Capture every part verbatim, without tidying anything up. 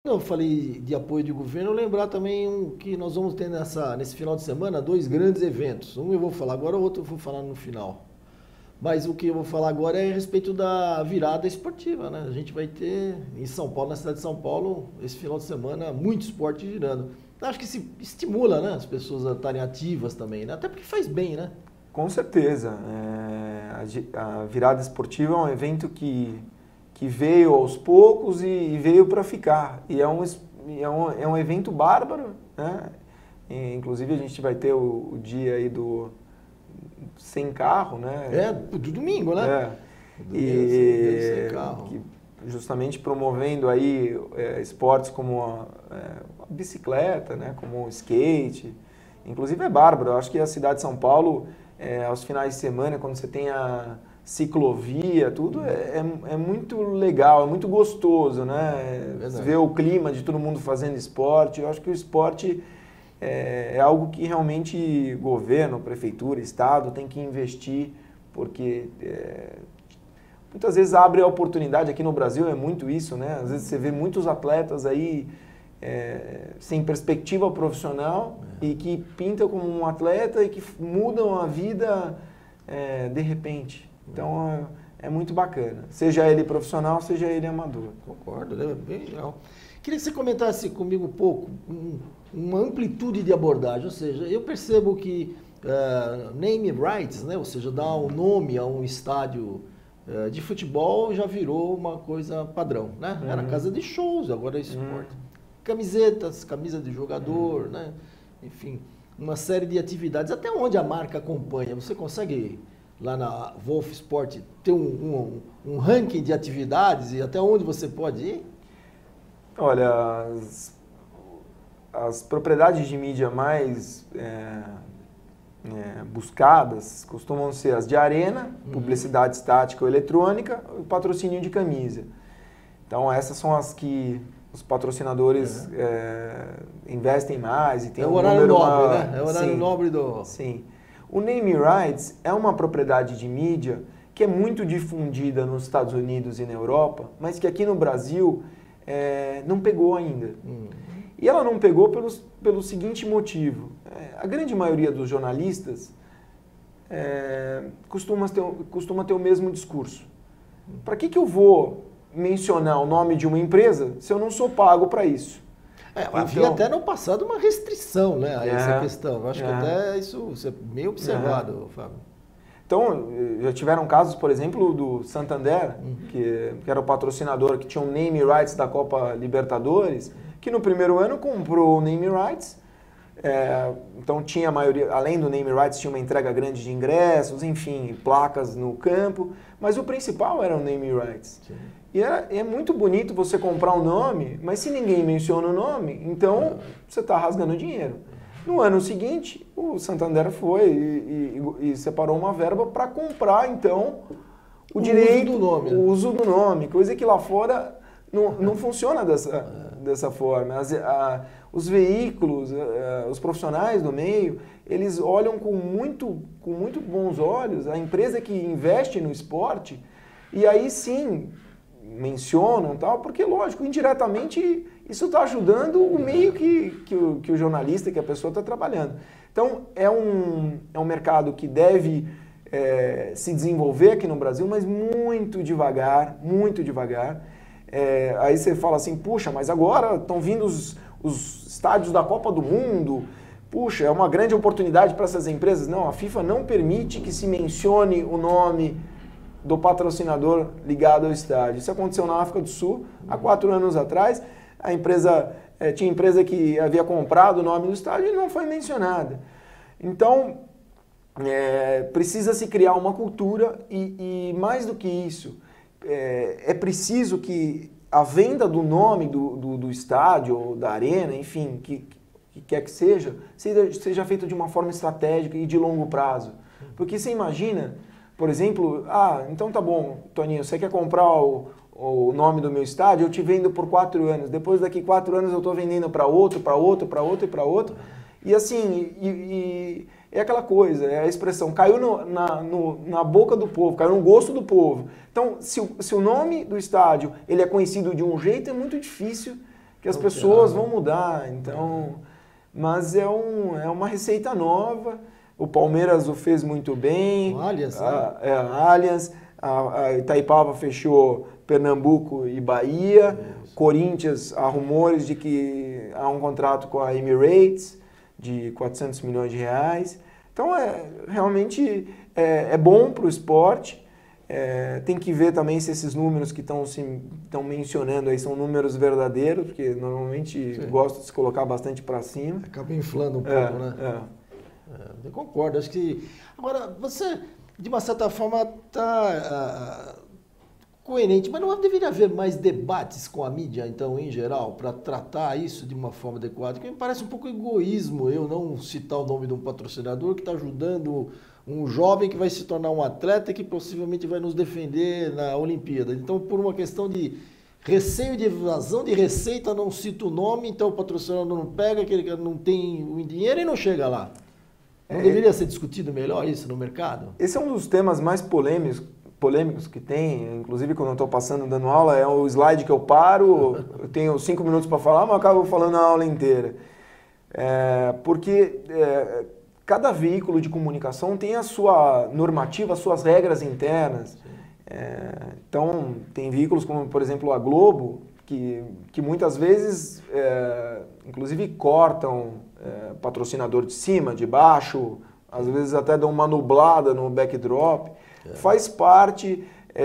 Não, eu falei de apoio de governo, lembrar também um, que nós vamos ter nessa, nesse final de semana dois grandes eventos. Um eu vou falar agora, o outro eu vou falar no final. Mas o que eu vou falar agora é a respeito da virada esportiva, né? A gente vai ter em São Paulo, na cidade de São Paulo, esse final de semana, muito esporte girando. Acho que se estimula, né, as pessoas a estarem ativas também, né? Até porque faz bem, né? Com certeza. É, a, a virada esportiva é um evento que, que veio aos poucos e, e veio para ficar. E é um, é, um, é um evento bárbaro, né? E, inclusive a gente vai ter o, o dia aí do sem carro, né? É, do domingo, né? É. Do E sem carro. Que, justamente promovendo aí é, esportes como a, é, a bicicleta, né? Como o skate. Inclusive é bárbaro. Eu acho que a cidade de São Paulo, é, aos finais de semana, quando você tem a ciclovia, tudo é, é, é muito legal, é muito gostoso, né? Você vê o clima de todo mundo fazendo esporte. Eu acho que o esporte é, é algo que realmente governo, prefeitura, estado tem que investir, porque é, muitas vezes abre a oportunidade. Aqui no Brasil é muito isso, né? Às vezes você vê muitos atletas aí é, sem perspectiva profissional é. e que pintam como um atleta e que mudam a vida é, de repente. Então é, é muito bacana, seja ele profissional, seja ele amador. Concordo, é bem legal. Queria que você comentasse comigo um pouco, um, uma amplitude de abordagem, ou seja, eu percebo que uh, name rights, né, ou seja, dar um nome a um estádio uh, de futebol já virou uma coisa padrão, né? Era Uhum. casa de shows, agora é esporte. Uhum. Camisetas, camisa de jogador, uhum. né? Enfim, uma série de atividades. Até onde a marca acompanha? Você consegue, lá na Wolf Sport, ter um, um, um ranking de atividades e até onde você pode ir? Olha, as, as propriedades de mídia mais é, é, buscadas costumam ser as de arena, uhum. publicidade estática ou eletrônica e patrocínio de camisa. Então essas são as que os patrocinadores uhum. é, investem mais e tem é um o horário número nobre, uma... né? É o horário sim, nobre do... Sim. O name rights é uma propriedade de mídia que é muito difundida nos Estados Unidos e na Europa, mas que aqui no Brasil é, não pegou ainda. Uhum. E ela não pegou pelo, pelo seguinte motivo. É, a grande maioria dos jornalistas é, costuma, ter, costuma ter o mesmo discurso. Para que, que eu vou mencionar o nome de uma empresa se eu não sou pago para isso? É, havia então, até no passado uma restrição, né, a essa é, questão. Eu acho é. que até isso, isso é meio observado, é. Fábio. Então, já tiveram casos, por exemplo, do Santander, uhum. que, que era o patrocinador que tinha um name rights da Copa Libertadores, que no primeiro ano comprou o name rights. É, então tinha a maioria, além do name rights, tinha uma entrega grande de ingressos, enfim, placas no campo, mas o principal era o name rights. Sim. E é, é muito bonito você comprar um nome, mas se ninguém menciona o nome, então você está rasgando dinheiro. No ano seguinte, o Santander foi e, e, e separou uma verba para comprar, então, o, o direito, uso do nome. o uso do nome, coisa que lá fora não, não funciona dessa, dessa forma. As, a, os veículos, a, os profissionais do meio, eles olham com muito, com muito bons olhos a empresa que investe no esporte e aí sim mencionam tal, porque lógico, indiretamente isso está ajudando o meio que, que, o, que o jornalista, que a pessoa está trabalhando. Então é um, é um mercado que deve é, se desenvolver aqui no Brasil, mas muito devagar, muito devagar. É, aí você fala assim, puxa, mas agora estão vindo os, os estádios da Copa do Mundo, puxa, é uma grande oportunidade para essas empresas. Não, a FIFA não permite que se mencione o nome do patrocinador ligado ao estádio. Isso aconteceu na África do Sul há quatro anos atrás. A empresa, é, tinha empresa que havia comprado o nome do estádio e não foi mencionada. Então, é, precisa se criar uma cultura e, e mais do que isso, é, é preciso que a venda do nome do, do, do estádio ou da arena, enfim, que, que quer que seja, seja, seja feita de uma forma estratégica e de longo prazo. Porque você imagina, por exemplo, ah, então tá bom, Toninho, você quer comprar o, o nome do meu estádio, eu te vendo por quatro anos. Depois daqui quatro anos eu estou vendendo para outro, para outro, para outro e para outro. E assim, e, e é aquela coisa, é a expressão, caiu no, na, no, na boca do povo, caiu no gosto do povo. Então, se o, se o nome do estádio ele é conhecido de um jeito, é muito difícil que as Não pessoas terá, né? vão mudar. Então, mas é, um, é uma receita nova. O Palmeiras o fez muito bem. O Allianz, né? a, é, a Allianz, a, a Itaipava fechou Pernambuco e Bahia. Isso. Corinthians, há rumores de que há um contrato com a Emirates de quatrocentos milhões de reais. Então, é, realmente é, é bom para o esporte. É, tem que ver também se esses números que estão mencionando aí são números verdadeiros, porque normalmente Sim. gosto de se colocar bastante para cima. Acaba inflando um pouco, É, né? é. É, eu concordo, acho que... Agora, você, de uma certa forma, está coerente, mas não deveria haver mais debates com a mídia, então, em geral, para tratar isso de uma forma adequada? Porque me parece um pouco egoísmo eu não citar o nome de um patrocinador que está ajudando um jovem que vai se tornar um atleta que possivelmente vai nos defender na Olimpíada. Então, por uma questão de receio de evasão de receita, não cita o nome, então o patrocinador não pega, aquele que não tem o dinheiro e não chega lá. Não É, deveria ser discutido melhor isso no mercado? Esse é um dos temas mais polêmicos, polêmicos que tem, inclusive quando eu estou passando dando aula, é o slide que eu paro, eu tenho cinco minutos para falar, mas eu acabo falando a aula inteira. É, porque é, cada veículo de comunicação tem a sua normativa, as suas regras internas. É, então, tem veículos como, por exemplo, a Globo, que, que muitas vezes, é, inclusive, cortam é, patrocinador de cima, de baixo, às vezes até dão uma nublada no backdrop. É. Faz parte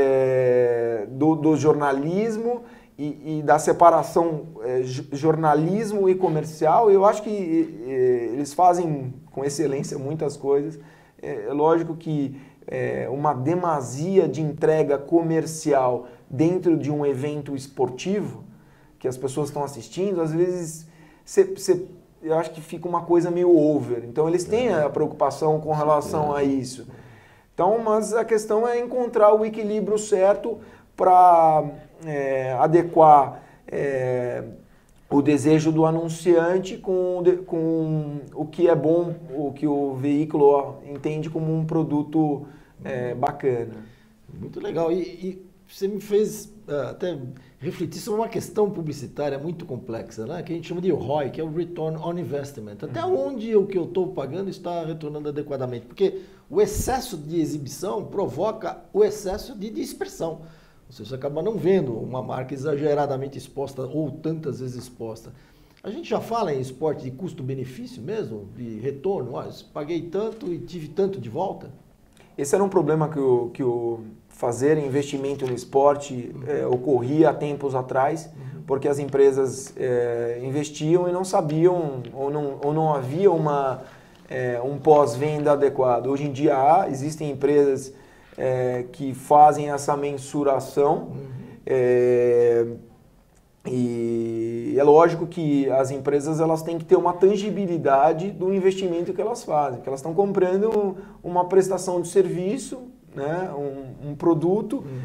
é, do, do jornalismo e, e da separação é, jornalismo e comercial. Eu acho que é, eles fazem com excelência muitas coisas. É, é lógico que é, uma demasia de entrega comercial dentro de um evento esportivo que as pessoas estão assistindo, às vezes cê, cê, eu acho que fica uma coisa meio over. Então eles têm a preocupação com relação a isso. Então, mas a questão é encontrar o equilíbrio certo para é, adequar é, o desejo do anunciante com, com o que é bom, o que o veículo entende como um produto é, bacana. Muito legal. E, e você me fez uh, até refletir sobre uma questão publicitária muito complexa, né? Que a gente chama de R O I, que é o Return on Investment. Até onde o que eu estou pagando está retornando adequadamente? Porque o excesso de exibição provoca o excesso de dispersão. Ou seja, você acaba não vendo uma marca exageradamente exposta ou tantas vezes exposta. A gente já fala em esporte de custo-benefício mesmo, de retorno. Ah, paguei tanto e tive tanto de volta. Esse era um problema que o, que o fazer investimento no esporte é, ocorria há tempos atrás, porque as empresas é, investiam e não sabiam ou não, ou não havia uma, é, um pós-venda adequado. Hoje em dia há, existem empresas é, que fazem essa mensuração é, e é lógico que as empresas elas têm que ter uma tangibilidade do investimento que elas fazem, que elas estão comprando uma prestação de serviço, né, um, um produto, uhum.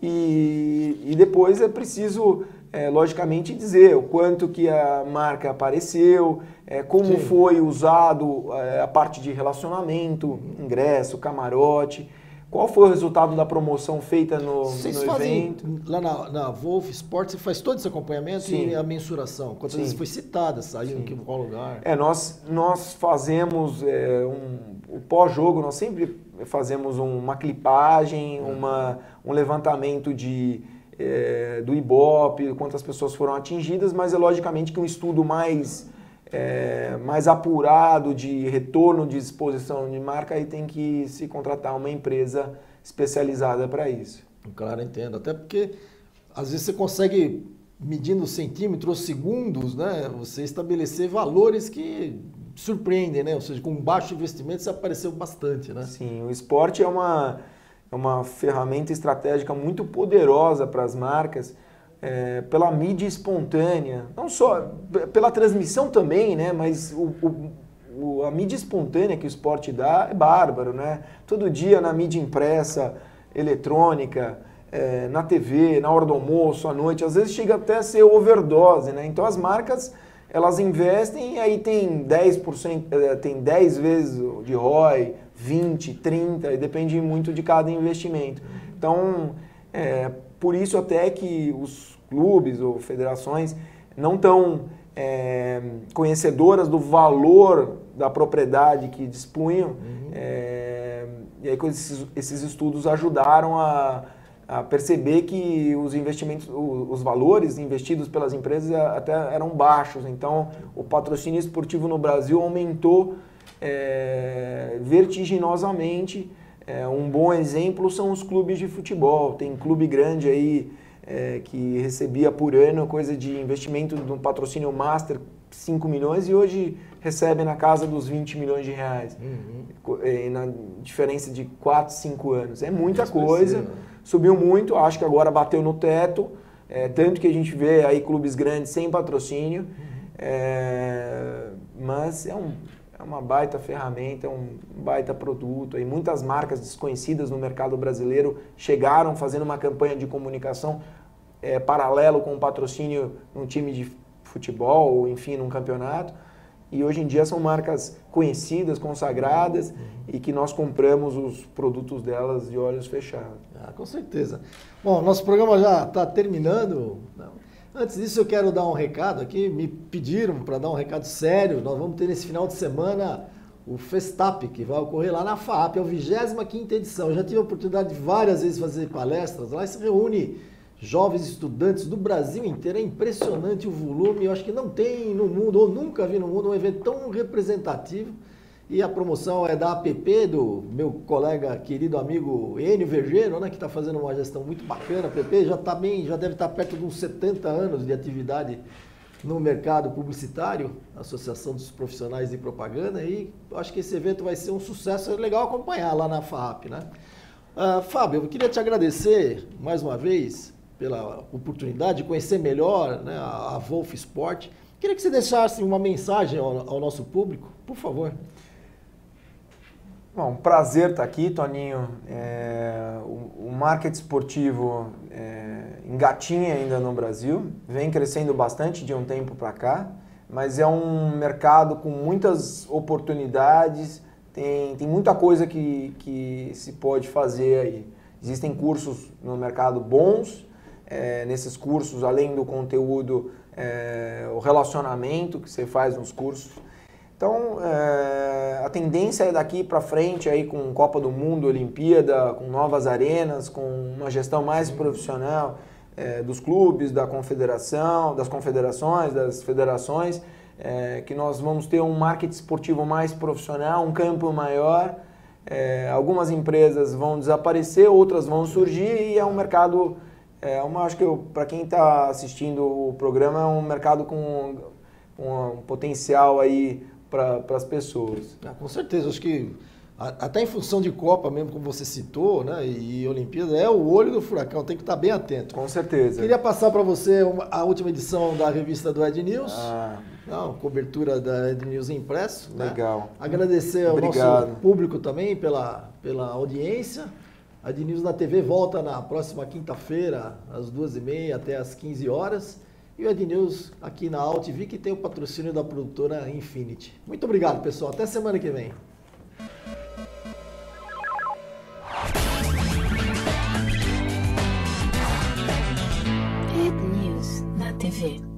e, e depois é preciso, é, logicamente, dizer o quanto que a marca apareceu, é, como Sim. foi usado é, a parte de relacionamento, ingresso, camarote, qual foi o resultado da promoção feita no, Vocês no fazem, evento. Lá na, na Wolf Sports, você faz todo esse acompanhamento Sim. e a mensuração? Quantas Sim. vezes foi citada, saiu Sim. em qual lugar? É, nós, nós fazemos é, um, o pós-jogo, nós sempre fazemos uma clipagem, uma, um levantamento de, é, do Ibope, quantas pessoas foram atingidas, mas é logicamente que um estudo mais, é, mais apurado de retorno de exposição de marca, aí tem que se contratar uma empresa especializada para isso. Claro, entendo. Até porque às vezes você consegue, medindo centímetros, segundos, né, você estabelecer valores que surpreendem, né? Ou seja, com baixo investimento isso apareceu bastante, né? Sim, o esporte é uma, é uma ferramenta estratégica muito poderosa para as marcas, é, pela mídia espontânea, não só pela transmissão também, né? Mas o, o, a mídia espontânea que o esporte dá é bárbaro, né? Todo dia na mídia impressa, eletrônica, é, na T V, na hora do almoço, à noite, às vezes chega até a ser overdose, né? Então as marcas elas investem e aí tem dez por cento, tem dez vezes de R O I, vinte, trinta, e depende muito de cada investimento. Então, é, por isso até que os clubes ou federações não tão é, conhecedoras do valor da propriedade que dispunham. Uhum. É, e aí esses, esses estudos ajudaram a, a perceber que os investimentos, os valores investidos pelas empresas até eram baixos. Então, o patrocínio esportivo no Brasil aumentou é, vertiginosamente. É, um bom exemplo são os clubes de futebol. Tem clube grande aí é, que recebia por ano coisa de investimento no patrocínio master cinco milhões e hoje recebe na casa dos vinte milhões de reais. Uhum. É, na diferença de quatro, cinco anos. É muita coisa. Subiu muito, acho que agora bateu no teto. É, tanto que a gente vê aí clubes grandes sem patrocínio. Uhum. É, mas é um... É uma baita ferramenta, é um baita produto. E muitas marcas desconhecidas no mercado brasileiro chegaram fazendo uma campanha de comunicação é, paralelo com o patrocínio num time de futebol, ou enfim, num campeonato. E hoje em dia são marcas conhecidas, consagradas, uhum. e que nós compramos os produtos delas de olhos fechados. Ah, com certeza. Bom, nosso programa já está terminando. Não. Antes disso, eu quero dar um recado aqui. Me pediram para dar um recado sério. Nós vamos ter nesse final de semana o Festap, que vai ocorrer lá na FAAP, é a vigésima quinta edição. Eu já tive a oportunidade de várias vezes fazer palestras lá. E se reúne jovens estudantes do Brasil inteiro. É impressionante o volume. Eu acho que não tem no mundo, ou nunca vi no mundo, um evento tão representativo. E a promoção é da A P P, do meu colega, querido amigo Enio Vergeiro, né, que está fazendo uma gestão muito bacana. A P P já, tá bem, já deve estar tá perto de uns setenta anos de atividade no mercado publicitário, Associação dos Profissionais de Propaganda, e acho que esse evento vai ser um sucesso. É legal acompanhar lá na FAAP, né? Uh, Fábio, eu queria te agradecer mais uma vez pela oportunidade de conhecer melhor, né, a, a Wolf Sport. Queria que você deixasse uma mensagem ao, ao nosso público, por favor. Bom, prazer estar aqui, Toninho. É, o, o marketing esportivo é, engatinha ainda no Brasil, vem crescendo bastante de um tempo para cá, mas é um mercado com muitas oportunidades, tem, tem muita coisa que, que se pode fazer aí. Existem cursos no mercado bons, é, nesses cursos, além do conteúdo, é, o relacionamento que você faz nos cursos. Então, é, a tendência é daqui para frente, aí, com Copa do Mundo, Olimpíada, com novas arenas, com uma gestão mais profissional é, dos clubes, da confederação, das confederações, das federações, é, que nós vamos ter um marketing esportivo mais profissional, um campo maior. É, algumas empresas vão desaparecer, outras vão surgir e é um mercado, é, uma, acho que para quem está assistindo o programa, é um mercado com, com um potencial aí para as pessoas. Ah, com certeza, acho que a, até em função de Copa mesmo, como você citou, né, e, e Olimpíada, é o olho do furacão, tem que estar bem atento. Com certeza. Queria passar para você uma, a última edição da revista do Ed News, ah. Não, cobertura da Ed News impresso. Legal. Né? Agradecer ao Obrigado. nosso público também pela, pela audiência. A Ed News na T V volta na próxima quinta-feira, às duas e meia até às quinze horas. E o Ed News aqui na Alt V, que tem o patrocínio da produtora Infinity. Muito obrigado, pessoal. Até semana que vem. Ed News na T V.